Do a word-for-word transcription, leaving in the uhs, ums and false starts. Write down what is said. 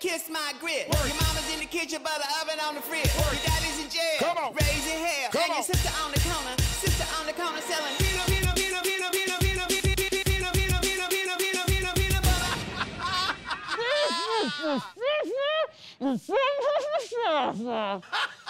kiss my grip. Work. Your mama's in the kitchen, but the oven on the fridge. Work. Your daddy's in jail, come on. Raising hell. Come and on. Your sister on the corner, sister on the corner selling vino, vino, vino, vino, vino, vino, vino, vino, vino, vino, vino, vino, vino, vino, butter.